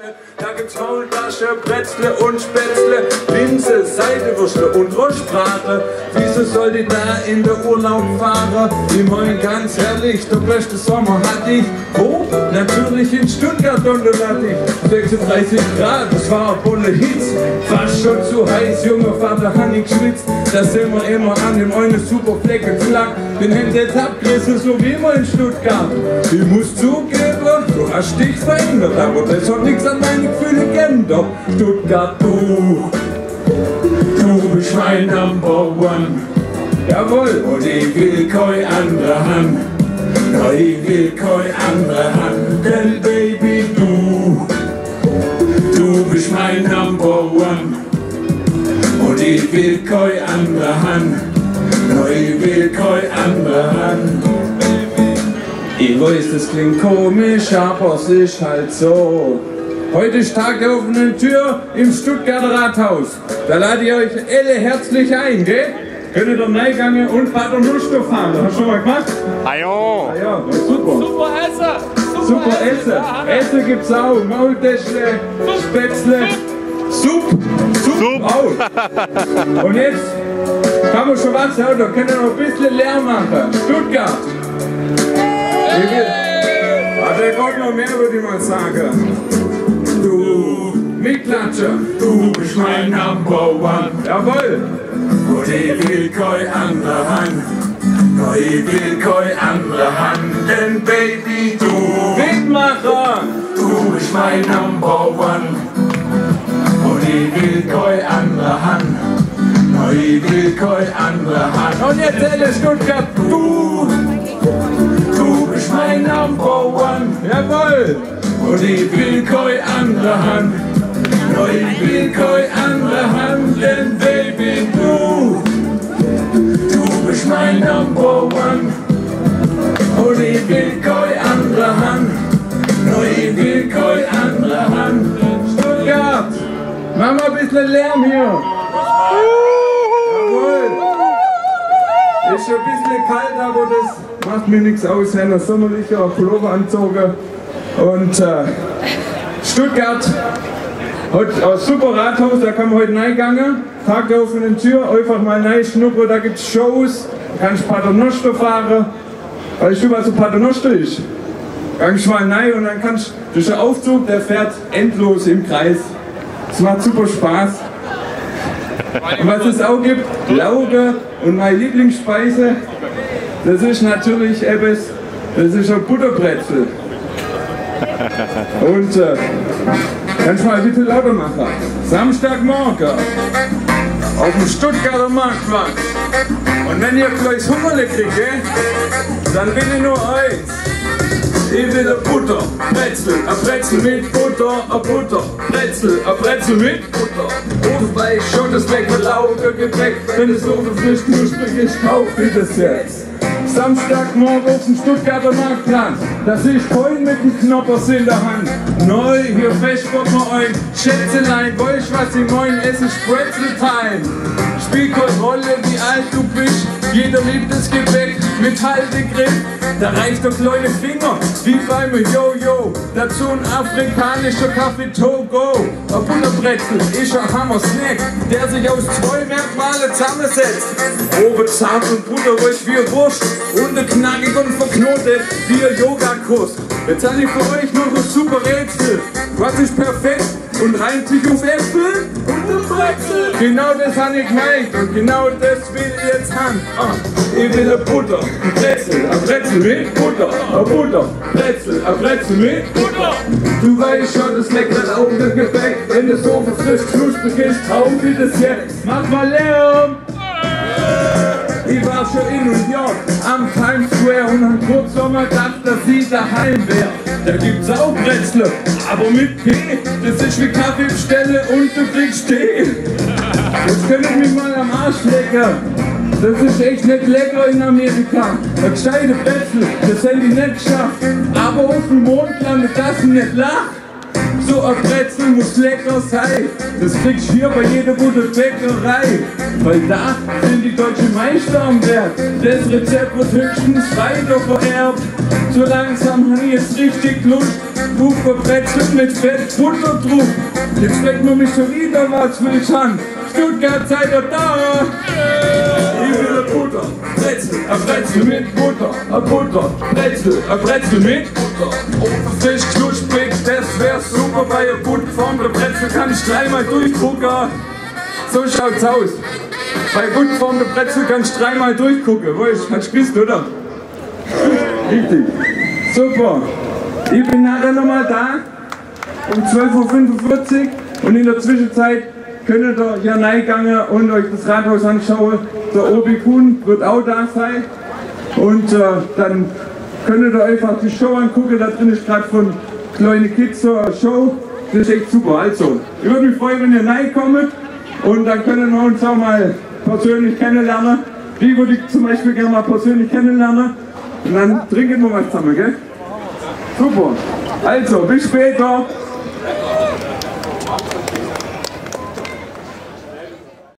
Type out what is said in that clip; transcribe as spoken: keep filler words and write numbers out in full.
Da gibt's Maultasche, Bretzle und Spätzle, Linse, Seidewürstle und Rostbraten. Wieso soll ich da in der Urlaub fahren? Ich mein ganz ehrlich, der beste Sommer hatte ich. Wo? Natürlich in Stuttgart und da hatte ich sechsunddreißig Grad, das war ein voller Hitz. Fast schon zu heiß, junger Vater, hat ich geschwitzt. Da sind wir immer an dem einen super Flecke klack. Den Hemd jetzt abgerissen, so wie immer in Stuttgart. Ich muss zugeben, du hast dich verändert, aber das hat nichts an meine Gefühle geändert. Stuttgart, du, du bist mein Number One. Jawohl, und ich will keine andere Hand. No, ich will keine andere Hand, denn Baby, du, du bist mein Number One. Und ich will keine andere Hand. No, ich will keine andere Hand. Ich weiß, das klingt komisch, aber es ist halt so. Heute ist Tag der offenen Tür im Stuttgarter Rathaus. Da lade ich euch alle herzlich ein, gell? Könnt ihr reingangen und Paternoster fahren. Hast du schon mal gemacht? Ah ja. Ah ja, super. Super Essen. Super Essen. Essen gibt's auch. Maultäschle, Spätzle, Sup. Sup, Sup. Auch. Und jetzt kann man schon was sagen, da können wir noch ein bisschen Lärm machen. Stuttgart. Ah, der kommt noch mehr, würde ich mal sagen. Du, Mitklatscher, du bist mein Number One. Jawohl. Und ich will keine andere Hand. No, ich will keine andere Hand. Denn Baby, du, Mitmacher, du bist mein Number One. Und ich will keine andere Hand. No, ich will keine andere Hand. Und jetzt alle Stuttgart, du, du bist mein Number One. Jawohl. Und ich will keine andere Hand. No, ich will keine andere Hand, denn Baby, du, du bist mein Number One. Und ich will keine andere Hand. No, ich will keine andere Hand. Stuttgart, mach mal ein bisschen Lärm hier. Jawohl. Ist schon ein bisschen kalt, aber das macht mir nichts aus. Ich habe einen sommerlichen Pullover angezogen. Und äh, Stuttgart hat ein super Rathaus, da kann man heute reingegangen. Tag der offenen Tür, einfach mal reinschnuppern, da gibt es Shows. Da kannst du Paternoster fahren. Weißt du, was so Paternoster ist? Gangst mal rein und dann kannst du, das ist ein Aufzug, der fährt endlos im Kreis. Es macht super Spaß. Und was es auch gibt, Lauge und meine Lieblingsspeise, das ist natürlich etwas, das ist ein Butterbrezel. Und äh, kannst du mal ein bisschen lauter machen. Samstagmorgen auf dem Stuttgarter Marktplatz. Und wenn ihr gleich Hungerle kriegt, gell, dann will ich nur eins. Ich will eine Butter, Brezel, ein Brezel mit Butter, ein Butter, Brezel, ein Brezel mit Butter. Ofenweich, Schottes lecker, lauter Gebäck. Wenn es so frisch knusprig ist, kauf ich das jetzt. Samstagmorgen auf dem Stuttgarter Marktplatz. Das ist voll mit den Knoppers in der Hand. Neu, hier festbocken wir euch. Schätzelein, weißt was ich mein? Es ist Brezel-Time. Spiel keine Rolle, wie alt du bist. Jeder liebt das Gebäck mit Haltegriff. Da reicht der kleine Finger, wie beim Yo-Yo. Dazu ein afrikanischer Kaffee Togo. Ein Butterbrezel ist ein Hammer-Snack, der sich aus zwei Merkmalen zusammensetzt. Oben zart und butterweich wie ein Wurst. Unten knackig und verknotet wie ein Yogakurs. Jetzt habe ich für euch noch ein super Rätsel. Was ist perfekt und reimt sich auf Äpfel und ein Brezel? Genau das habe ich gemeint und genau das will ich jetzt haben. Ah, ich will eine Butter, ein Brezel, ein Brezel mit Butter, ein Butter, Brezel, ein Brezel mit Butter. Du weißt schon, das leckere Laugengebäck, wenn das so frisch knusprig ist, kauf ich das jetzt. Mach mal Lärm! Ich war schon in New York am Times Square und hab kurz noch mal gedacht, dass sie daheim wär. Da gibt's auch Brezel, aber mit Tee. Das ist wie Kaffee bestelle und du kriegst Tee. Jetzt könnt ihr mich mal am Arsch lecken. Das ist echt nicht lecker in Amerika. Eine gescheite Brezel, das hätte ich nicht geschafft. Aber auf dem Mond landet das nicht lach. So ein Brezel muss lecker sein. Das kriegst du hier bei jeder guten Bäckerei. Weil da sind die deutschen Meister am Werk. Das Rezept wird höchstens weiter vererbt. So langsam habe ich jetzt richtig Lust. Pufferbrezel mit Fett, Butter drauf. Jetzt fragt man mich schon wieder, was will ich haben? Stuttgart, seid ihr da? Ich will ein Butter, Brezel, ein Brezel mit Butter, ein Butter, Brezel, ein Brezel mit Butter. Frisch knusprig, das wär super bei einer guten Form. Der Brezel kann ich dreimal durchgucken. So schaut's aus. Bei guten Form der Brezel kannst du dreimal durchgucken. Wo ist? Hast du gewusst, oder? Richtig. Super. Ich bin nachher nochmal da um zwölf Uhr fünfundvierzig und in der Zwischenzeit könnt ihr hier reingegangen und euch das Rathaus anschauen. Der Obi Kuhn wird auch da sein und äh, dann könnt ihr einfach die Show angucken. Da drin ist gerade von kleine Kids so eine Show. Das ist echt super. Also, ich würde mich freuen, wenn ihr reinkommt und dann können wir uns auch mal persönlich kennenlernen. Die würde ich zum Beispiel gerne mal persönlich kennenlernen und dann trinken wir was zusammen, gell? Super. Also, bis später.